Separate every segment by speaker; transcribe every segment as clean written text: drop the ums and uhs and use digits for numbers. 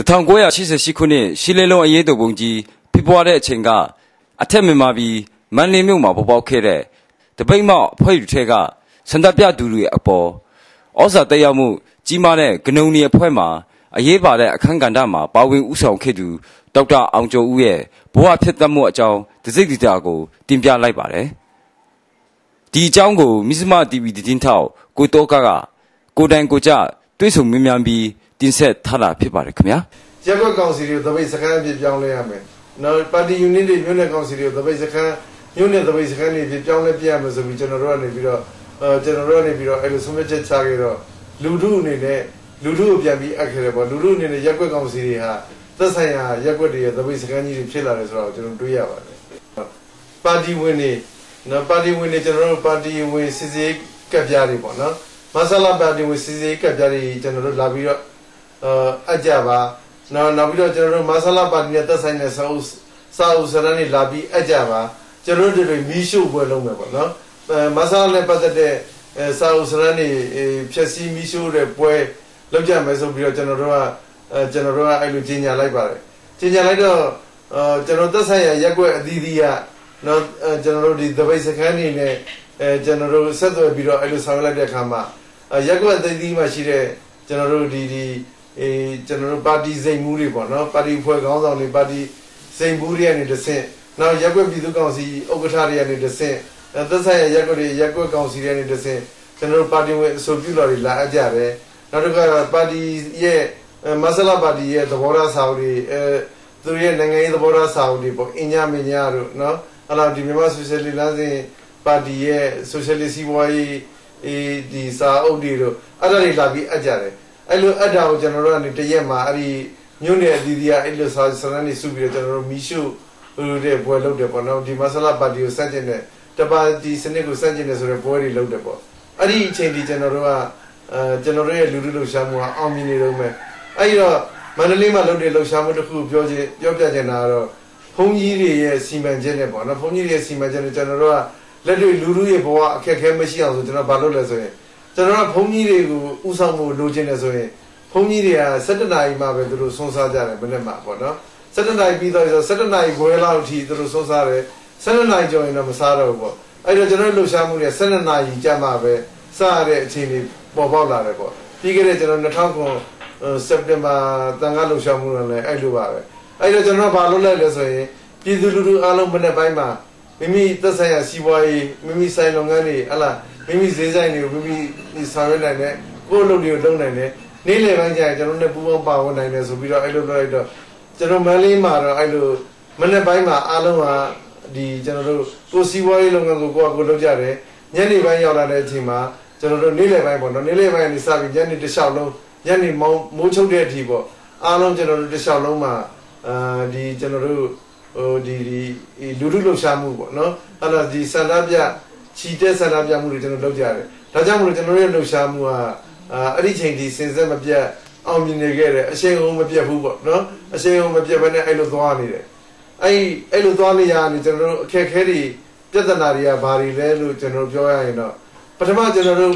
Speaker 1: 1980ခုနှစ်ရှီလေလုံးအရေးတော်ပုံကြီးဖြစ်ပွားတဲ့အချိန်ကအထက်မြန်မာပြည်မန္တလေးမြို့မှာပေါ်ပေါက်ခဲ့တဲ့တပိတ်မောက်အဖွဲ့ယူထဲကစန္ဒပြသူတွေအပေါ်ဩဇာတက်ရောက်မှုကြီးမားတဲ့ဂနုံနီအဖွဲ့မှာအရေးပါတဲ့အခမ်းကဏ္ဍမှာပါဝင်ဦးဆောင်ခဲ့သူဒေါက်တာအောင်ကျော်ဦးရဲ့ဘဝဖြစ်တတ်မှုအကြောင်းတစိမ့်တတာကိုတင်ပြလိုက်ပါတယ်။ဒီအကြောင်းကိုမြစမ TV တင်းထောက်ကိုတောကကိုတိုင်ကိုကြတွေးဆုံမြင်မြန်ပြီးတင်ဆက်ထားတာဖြစ်ပါတယ်ခင်ဗျာ
Speaker 2: ။ရပ်ကွက်ကောင်စီတွေကိုသပိတ်စခန်းအဖြစ်ပြောင်းလဲရမယ်။နောက်ပါတီယူနစ်တွေမြို့နယ်ကောင်စီတွေကိုသပိတ်စခန်းမြို့နယ်သပိတ်စခန်းတွေဖြစ်ပြောင်းလဲပြရမယ်ဆိုပြီးကျွန်တော်တို့ကနေပြီးတော့အဲ့လိုဆုံးဖြတ်ချက်ချခဲ့တော့လူထုအနေနဲ့လူထုကိုပြန်ပြီးအပ်ခဲ့တယ်ပေါ့လူထုအနေနဲ့ရပ်ကွက်ကောင်စီတွေဟာသက်ဆိုင်ရာရပ်ကွက်တွေရဲ့သပိတ်စခန်းကြီးတွေဖြစ်လာတယ်ဆိုတော့ကျွန်တော်တွေးရပါတယ်။ပါတီဝင်တွေနော်ပါတီဝင်တွေကျွန်တော်တို့ပါတီဝင်စစ်စေးကပ်ပြားတွေပေါ့နော်မဆလာပါတီဝင်စစ်စေးကပ်ပြားတွေကျွန်တော်တို့လာပြီးတော့အကြပါနောက်ပြီးတော့ကျွန်တော်တို့မဆလာပါတီနဲ့သက်ဆိုင်တဲ့စာအုပ်စရမ်းတွေလာပြီးအကြပါကျွန်တော်တို့တွေမီးရှို့ပွဲလုပ်မယ်ပေါ့နော်မဆလာနဲ့ပတ်သက်တဲ့စာအုပ်စရမ်းတွေဖြည့်ဆည်းမီးရှို့တဲ့ပွဲလုပ်ကြမယ်ဆိုပြီးတော့ကျွန်တော်တို့ကအဲ့လိုကြီးညာလိုက်ပါတယ်ကြီးညာလိုက်တော့ကျွန်တော်သက်ဆိုင်ရာရက်ွက်အသီးသီးကနော်ကျွန်တော်တို့ဒီသပိတ်စခန်းနေနဲ့ကျွန်တော်တို့ဆက်သွယ်ပြီးတော့အဲ့လိုဆောင်ရွက်လိုက်တဲ့အခါမှာရက်ွက်အသီးသီးမှာရှိတဲ့ကျွန်တော်တို့ကျွန်တော်တို့ပါတီစိန်မှုတွေပေါ့နော်ပါတီဖွဲ့ခေါင်းဆောင်တွေပါတီစိန်မှုတွေကနေတဆင့်နောက်ရက်ွက်ပြည်သူ့ကောင်စီဥက္ကဋ္ဌတွေကနေတဆင့်သက်ဆိုင်ရာရက်ွက်တွေရက်ွက်ကောင်စီတွေကနေတဆင့်ကျွန်တော်တို့ပါတီဝင်အဆိုပြုတော်တွေလာအပ်ကြတယ်နောက်တစ်ခါပါတီရဲ့မဆလာပါတီရဲ့သဘောထားစာအုပ်တွေသူရဲ့နိုင်ငံရေးသဘောထားစာအုပ်တွေပေါ့အင်ညာမင်ညာတို့နော်အဲ့တော့ဒီမြန်မာဆိုရှယ်လစ်လမ်းစဉ်ပါတီရဲ့ဆိုရှယ်လစ်စီးပွားရေးဒီစာအုပ်တွေတို့အဲ့ဒါတွေလာပြီးအပ်ကြတယ်အဲ့လိုအပ်တာကိုကျွန်တော်တို့ကနေတရက်မှာအဲ့ဒီမြို့နယ်အသီးသီးအဲ့လိုစာစရမ်းတွေစုပြီးတော့ကျွန်တော်တို့မီရှုတဲ့ပွဲလုပ်တယ်ပေါ့နော်ဒီမဆလာပါတီကိုစန့်ကျင်တဲ့တပါတီစနစ်ကိုစန့်ကျင်တဲ့ဆိုတဲ့ပွဲတွေလုပ်တယ်ပေါ့အဲ့ဒီအချိန်ဒီကျွန်တော်တို့ကကျွန်တော်တို့ရဲ့လူထုလှုပ်ရှားမှုကအောင်မြင်နေတော့မယ်အဲ့တော့မန္တလေးမှာလုပ်တဲ့လှုပ်ရှားမှုတစ်ခုပြောပြချင်တာကတော့ဘုန်းကြီးတွေရဲ့စီမံချက်နဲ့ပေါ့နော်ဘုန်းကြီးတွေရဲ့စီမံချက်နဲ့ကျွန်တော်တို့ကလက်တွေ့လူထုရဲ့ဘဝအခက်အခဲမရှိအောင်ဆိုကျွန်တော်ဘာလုပ်လဲဆိုရင်ကျွန်တော်ကဘုန်းကြီးတွေကိုဥဆောင်မှုလိုချင်တယ်ဆိုရင်ဘုန်းကြီးတွေက17နာရီမှပဲသူတို့ဆွမ်းစားကြတယ်မနေ့မှပေါ့နော်17နာရီပြီးတော့17နာရီခွဲလောက်အထိသူတို့ဆွမ်းစားတယ်17နာရီကျော်ရင်တော့မစားတော့ဘူးပေါ့အဲ့တော့ကျွန်တော်လှုပ်ရှားမှုတွေ17နာရီကြာမှပဲစားရတဲ့အချိန်တွေပေါ်ပေါက်လာတယ်ပေါ့ပြီးခဲ့တဲ့ကျွန်တော်2009စက်တင်ဘာတန်ခါလှုပ်ရှားမှုလည်းအဲ့လိုပါပဲအဲ့တော့ကျွန်တော်ဘာလုပ်လိုက်လဲဆိုရင်ပြည်သူလူထုအားလုံးမနေ့ပိုင်းမှာမိမိသက်ဆိုင်ရာစီးပွားရေးမိမိဆိုင်လုပ်ငန်းတွေဟလာမိမိဈေးဆိုင်တွေကိုမိမိဆောင်ရွက်နိုင်တယ်ကိုယ့်လုပ်တွေကိုလုပ်နိုင်တယ်နေ့လယ်ပိုင်းကျရင်ကျွန်တော်နဲ့ပူးပေါင်းပါဝင်နိုင်တယ်ဆိုပြီးတော့အဲ့လိုလုပ်လိုက်တော့ကျွန်တော်မန်းလေးမှာတော့အဲ့လိုမနေ့ပိုင်းမှာအားလုံးကဒီကျွန်တော်တို့ကိုစီးပွားရေးလုပ်ငန်းကိုကိုလုပ်ကြတယ်ညနေပိုင်းရောက်လာတဲ့အချိန်မှာကျွန်တော်တို့နေ့လယ်ပိုင်းပေါ့နော်နေ့လယ်ပိုင်းကနေစပြီးညနေတစ်လျှောက်လုံးညနေမိုးချုပ်တဲ့အထိပေါ့အားလုံးကျွန်တော်တို့တစ်လျှောက်လုံးမှာဒီကျွန်တော်တို့ဒီလူထုလှုပ်ရှားမှုပေါ့နော်အဲ့တော့ဒီစန္ဒပြချီတက်စန္ဒပြမှုတွေကျွန်တော်လုပ်ကြတယ်ဒါကြောင့်မလို့ကျွန်တော်ရဲ့လှုပ်ရှားမှုကအဲ့ဒီချိန်ဒီစင်စက်မပြတ်အောင်မြင်နေခဲ့တယ်အရှိန်အဟုန်မပြတ်ဘူးပေါ့နော်အရှိန်အဟုန်မပြတ်ဘဲနဲ့အဲ့လိုသွားနေတယ်အဲ့လိုသွားနေရရင်ကျွန်တော်တို့အခက်ခဲတွေပြဿနာတွေကဘာတွေလဲလို့ကျွန်တော်ပြောရရင်တော့ပထမဆုံးကျွန်တော်တို့က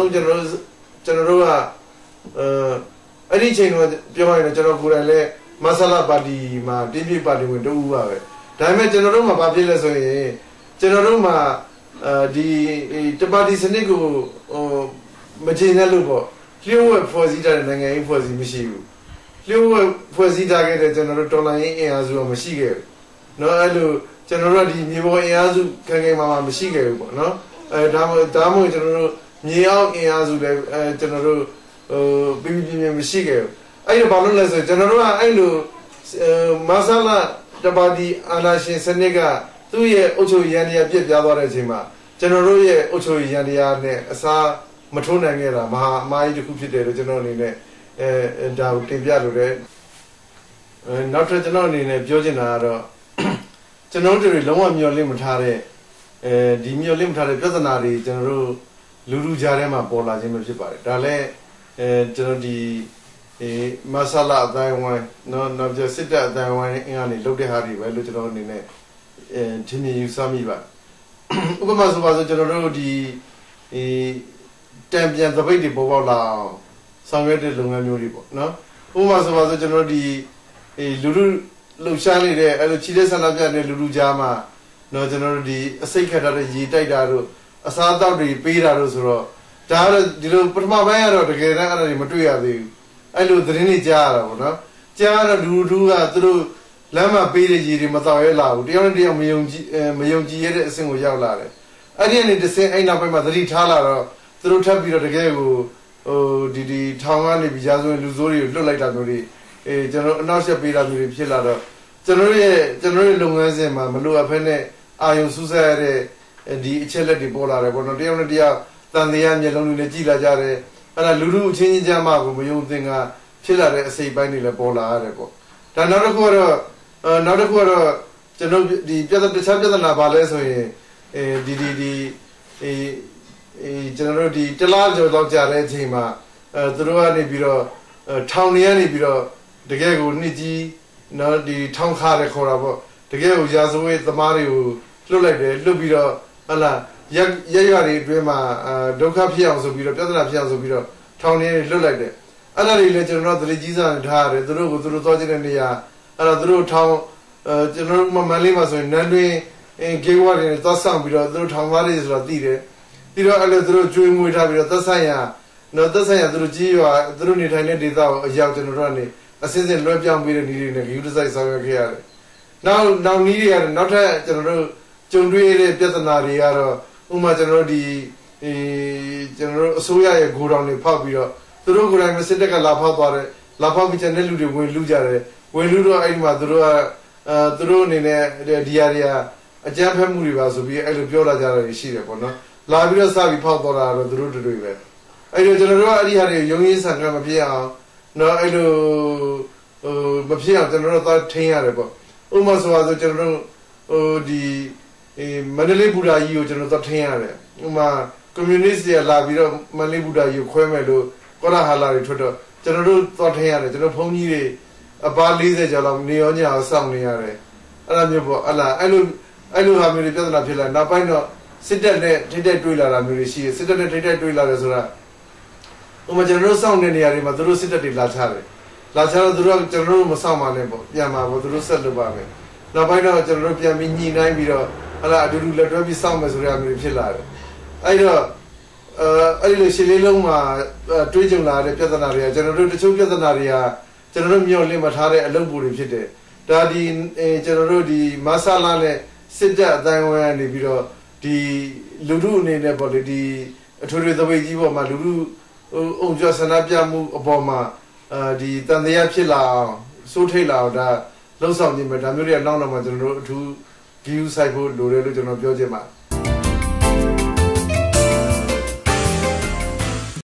Speaker 2: အဲ့ဒီချိန်တော့ပြောရရင်ကျွန်တော်ကိုယ်တိုင်လည်းမဆလာပါတီမှာတင်းပြပါတီဝင်တူပါပဲဒါပေမဲ့ကျွန်တော်တို့မှာဘာဖြစ်လဲဆိုရင်ကျွန်တော်တို့မှာဒီတပါတီစနစ်ကိုမချင်တဲ့လို့ပေါ့လျှို့ဝှက်ဖွဲ့စည်းတဲ့နိုင်ငံရေးဖွဲ့စည်းမရှိဘူးလျှို့ဝှက်ဖွဲ့စည်းထားခဲ့တဲ့ကျွန်တော်တို့တော်လိုင်းအင်အားစုကမရှိခဲ့ဘူးเนาะအဲ့လိုကျွန်တော်တို့ဒီမြေပေါ်အင်အားစုခံမှာမရှိခဲ့ဘူးပေါ့เนาะဒါမှမဟုတ်ကျွန်တော်တို့မြေအောက်အင်အားစုလည်းကျွန်တော်တို့ပြင်းမရှိခဲ့ဘူးအဲ့လိုဘာလို့လဲဆိုကျွန်တော်တို့ကအဲ့လိုမဆလာတပါတီအာဏာရှင်စနစ်ကသူ့ရဲ့အုပ်ချုပ်ရေးရန်တရားပြစ်ပြားသွားတဲ့အချိန်မှာကျွန်တော်တို့ရဲ့အုပ်ချုပ်ရေးရန်တရားနဲ့အစားမထိုးနိုင်ခဲ့တာမဟာအမားကြီးတစ်ခုဖြစ်တယ်လို့ကျွန်တော်အနေနဲ့ဒါကိုတင်ပြလိုတယ်နောက်ထပ်ကျွန်တော်အနေနဲ့ပြောချင်တာကတော့ကျွန်တော်တို့တွေလုံးဝမျှော်လင့်မထားတဲ့ဒီမျှော်လင့်မထားတဲ့ပြဿနာတွေကျွန်တော်တို့လူလူကြားထဲမှာပေါ်လာခြင်းပဲဖြစ်ပါတယ်ဒါလည်းကျွန်တော်ဒီမဆလာအတိုင်းဝိုင်းနောက်ပြစစ်တပ်အတိုင်းဝိုင်းအင်အားနေလုတ်တဲ့ဟာတွေပဲလို့ကျွန်တော်အနေနဲ့ထင်မြင်ယူဆမိပါဥပမာဆိုပါဆိုကျွန်တော်တို့ဒီတံပြန်သပိတ်တွေပေါ်ပေါက်လာအောင်ဆောင်ရွက်တဲ့လုပ်ငန်းမျိုးတွေပေါ့နော်ဥပမာဆိုပါဆိုကျွန်တော်ဒီလူလူလှုပ်ရှားနေတဲ့အဲ့လိုခြေလက်ဆန္ဒပြတဲ့လူလူကြားမှာတော့ကျွန်တော်တို့ဒီအစိတ်ခတ်ထားတဲ့ရေတိုက်တာတို့အစားအသောက်တွေပေးတာတို့ဆိုတော့ဒါကတော့ဒီလိုပထမပိုင်းကတော့တကယ်တမ်းအဲ့ဒါတွေမတွေ့ရသေးဘူးအဲ့လိုသတင်းတွေကြားရတာပေါ့နော်ကြားရတော့လူလူကသူတို့လမ်းမှာပေးတဲ့ရေတွေမတော်ရဲလာဘူးတယောက်နဲ့တယောက်မယုံကြည်ရတဲ့အဆင့်ကိုရောက်လာတယ်အဲ့ဒီကနေတစ်ဆင့်အဲ့နောက်ပိုင်းမှာသတိထားလာတော့သူတို့ထပ်ပြီးတော့တကယ်ကိုဒီထောင်ကနေပြီးရာဇဝင်လူဆိုးတွေကိုလွတ်လိုက်တာမျိုးတွေကျွန်တော်အနောက်ဆက်ပေးတာမျိုးတွေဖြစ်လာတော့ကျွန်တော်ရဲ့လုပ်ငန်းစဉ်မှာမလိုအပ်ဖက်နဲ့အာယုံစူးစမ်းရတဲ့ဒီအချက်လက်တွေပေါ်လာတယ်ပေါ့နော်တယောက်နဲ့တယောက်တန်တရားမျက်လုံးတွေနဲ့ကြည်လာကြတယ်အဲ့ဒါလူလူအချင်းချင်းကြားမှာကိုမယုံသင်ကဖြစ်လာတဲ့အစိတ်ပိုင်းတွေလည်းပေါ်လာရတယ်ပေါ့ဒါနောက်တစ်ခုကတော့ကျွန်တော်ဒီတခြားပြဿနာပါလဲဆိုရင်ကျွန်တော်တို့ဒီတလားကျော်တော့ကြာတဲ့အချိန်မှာသူတို့ကနေပြီးတော့ထောင်နေရနေပြီးတော့တကယ်ကိုနှစ်ကြီးနော်ဒီထောင်ခါတယ်ခေါ်တာပေါ့တကယ်ကိုရာဇဝတ်သမားတွေကိုလွတ်လိုက်တယ်လွတ်ပြီးတော့ဟလာရက်ရွာတွေအတွင်းမှာဒုက္ခဖြစ်အောင်ဆိုပြီးတော့ပြဿနာဖြစ်အောင်ဆိုပြီးတော့ထောင်နေလွတ်လိုက်တယ်အဲ့ဒါတွေလည်းကျွန်တော်တို့သတိကြီးစားထားရတယ်သူတို့သွားချင်တဲ့နေရာအဲ့တော့သူတို့ထောင်ကျွန်တော်တို့မန္တလေးမှာဆိုရင်နန်းတွင်ဂေဝါတွေနဲ့သွားဆောင်ပြီးတော့သူတို့ထောင်သားတွေဆိုတော့တည်တယ်ပြီးတော့အဲ့လိုသူတို့ကျွေးမွေးထားပြီးတော့သက်ဆိုင်ရာသူတို့ကြီးရွာသူတို့နေထိုင်တဲ့ဒေသကိုအရောက်ကျွန်တော်တို့ကနေအစစ်စစ်လွှဲပြောင်းပေးတဲ့နည်းတွေနဲ့ဂရုတစိုက်ဆောင်ရွက်ခဲ့ရတယ်။နောက်နည်းတွေကတော့နောက်ထပ်ကျွန်တော်တို့ကြုံတွေ့ရတဲ့ပြဿနာတွေကတော့ဥပမာကျွန်တော်တို့ကျွန်တော်တို့အစိုးရရဲ့ဂိုဒေါင်တွေဖောက်ပြီးတော့သူတို့ကိုယ်တိုင်မစစ်တက်ကလာဖောက်သွားတယ်လာဖောက်ပြီးတဲ့လူတွေဝင်လူကြတယ်ဝင်လူတော့အဲ့ဒီမှာသူတို့အနေနဲ့ဒီဟာတွေအကြမ်းဖက်မှုတွေပါဆိုပြီးအဲ့လိုပြောလာကြတာရှိတယ်ပေါ့နော်လာပြီးတော့စပြီးဖောက်သွားတာတော့သူတို့တွေပဲအဲ့တော့ကျွန်တော်တို့ကအဲ့ဒီဟာတွေရုံရင်းဆန်ကမဖြစ်အောင်နော်အဲ့လိုမဖြစ်အောင်ကျွန်တော်တို့သွားထိန်းရတယ်ပေါ့ဥပမာဆိုတော့ကျွန်တော်တို့ဒီမန္တလေးဘူတာကြီးကိုကျွန်တော်သွားထိန်းရတယ်ဥပမာကွန်မြူနစ်တွေကလာပြီးတော့မန္တလေးဘူတာကြီးကိုခွဲမယ်လို့ကောလာဟာလာတွေထွက်တော့ကျွန်တော်တို့သွားထိန်းရတယ်ကျွန်တော်ဘုန်းကြီးတွေအပါ40ကျော်လောက်နေရောညအောင်စောင့်နေရတယ်အဲ့လိုမျိုးပေါ့အဲ့လိုဟာမျိုးတွေပြဿနာဖြစ်လာနောက်ပိုင်းတော့စစ်တပ်နဲ့ထိတိုက်တွေးလာတာမျိုးတွေရှိတယ်စစ်တပ်နဲ့ထိတိုက်တွေးလာတယ်ဆိုတာဥပမာကျွန်တော်တို့စောင့်နေနေရာတွေမှာသူတို့စစ်တပ်တွေလာချတယ်လာချတော့သူတို့ကကျွန်တော်တို့မစောင့်ပါနဲ့ပေါ့ပြန်มาပေါ့သူတို့ဆက်လုပ်ပါမယ်နောက်ပိုင်းတော့ကျွန်တော်တို့ပြန်ပြီးညှိနှိုင်းပြီးတော့အတူတူလက်တွဲပြီးစောင့်မယ်ဆိုတဲ့အမျိုးဖြစ်လာတယ်အဲ့တော့အဲ့ဒီရှင်းလေးလုံးမှာတွေးကြုံလာတဲ့ပြဿနာတွေကကျွန်တော်တို့တချို့ပြဿနာတွေကကျွန်တော်တို့မျှော်လင့်မထားတဲ့အလုပ်ပိုတွေဖြစ်တယ်ဒါဒီကျွန်တော်တို့ဒီမဆလာနဲ့စစ်တပ်အတိုင်းဝိုင်းနေပြီးတော့ဒီလူထုအနေနဲ့ပေါ့လေဒီအထွေထွေသပိတ်ကြီးပေါ်မှာလူထုအုံကြဆန္ဒပြမှုအပေါ်မှာဒီတန်တရားဖြစ်လာအောင်စိုးထိတ်လာအောင်ဒါလှုပ်ဆောင်ခြင်းပဲဒါမျိုးတွေကနောက်နောက်မှာကျွန်တော်တို့အထူး view site ဖို့လိုတယ်လို့ကျွန်တော်ပြောချင်ပါတယ်